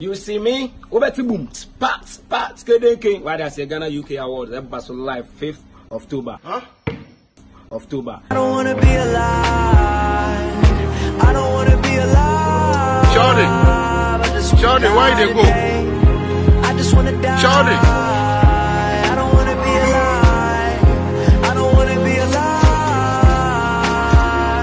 You see me? Obeti boom, pat, skedeke. Why they say Ghana UK Awards? That Basel Live 5th October. Huh? October. I don't wanna be alive. I don't wanna be alive. Shorty, why they go? I just wanna die. Shorty.